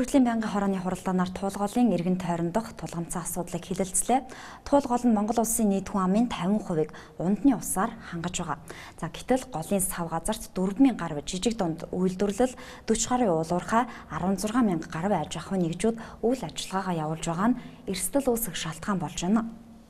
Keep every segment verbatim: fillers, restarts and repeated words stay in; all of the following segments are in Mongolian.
Хүртлийн байнгын хорооны хуралдаанаар туулгын иргэн тойрондох тулгамцсан асуудлыг хилэлцлээ. Туулгол нь Монгол улсын нийт хүн амын тавин хувийг ундны усаар хангаж байгаа. За гэтэл голын сав газарт дөрвөн мянган гаруй жижиг дунд үйлдвэрлэл, дөрвөн гаруй уулуурхай, арван зургаан мянган гаруй аж ахуйн нэгжүүд үйл ажиллагаагаа явуулж байгаа нь эрсдэл үүсэх шалтгаан болж байна.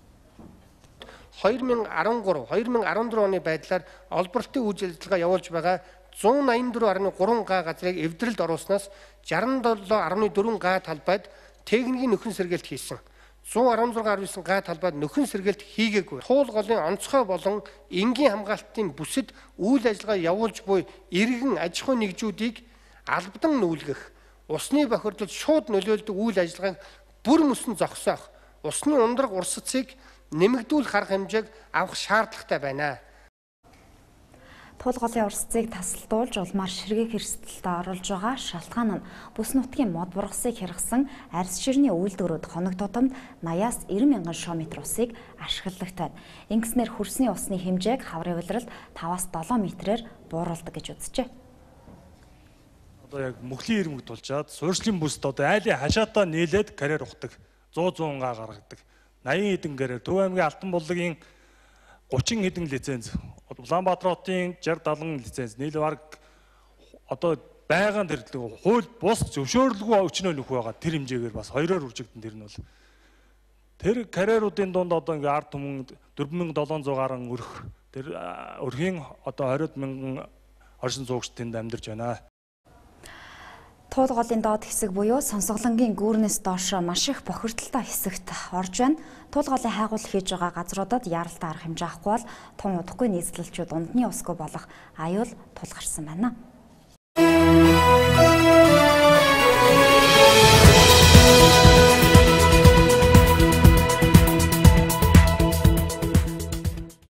хоёр мянга арван гурав хоёр мянга арван дөрөв оны байдлаар олборлтын үйл ажиллагаа явуулж байгаа зуун найман дөрөв гаруй гурван га газрыг эвдрэлд оруулснаас жаран долоо гаруй дөрвөн га талбайд техникийн нөхөн сэргээлт хийсэн. зуун арван зургаан гаруй нисэн га талбайд нөхөн сэргээлт хийгээгүй. Туул голын онцгой болон энгийн хамгаалтын бүсэд үйл ажиллагаа явуулж буй иргэн аж ахуйн нэгжүүдийг албадан нүүлгэх, усны бохирдолд шууд нөлөөлдөг үйл ажиллагааг бүр мөсөн зогсоох, усны ундраг урсацыг нэмэгдүүлэх арга хэмжээг авах шаардлагатай байна. Туулгалын урсцыг тасалдуулж улмаар ширгээх эрсдэлд оруулж байгаа шалтгаан нь бүс нутгийн мод бургасыг хэрэгсэн арьс ширний үйлдвэрүүд хоног тутамд наяас найман мянган шометр усыг ашигладаг. Ингэснээр хөрсний усны хэмжээг хаврын улиралд таваас долоо метрээр бууруулдаг гэж үзжээ. Одоо яг мөхлийн ирмэг тулчаад суурьшлийн бүст одоо айлын хашаатаа нийлээд карьер ухдаг. сто зуун га гаргадаг. наян хэдэн гэрээр Төв аймгийн Алтан буллагийн гучин хэдэн лиценз, Улаанбаатар хотын шестьдесят сетэн лиценз, нийл бараг одоо байгаан төрөлөө хууль бус зөвшөөрлгүй өчнөө нөх байгаа тэр хэмжээгээр бас хоёроор үржигдэн тэр нь бол тэр карьеруудын дунд одоо ингээ ард түмэн дөрвөн мянга долоон зуун гаруй өрх тэр өрхийн одоо хорьод мянган оршин суугч тэнд амьдарч байна. Туулгалын доод хэсэг буюу Сонсголонгийн гүүрнээс доош маш их бохирдолтой хэсэгт орж байна. Туулгалын хайгуул хийж байгаа газруудад яралтай арга хэмжээ авахгүй бол тун удахгүй нийслэлчүүд ундны усгүй болох аюул тулгарсан байна.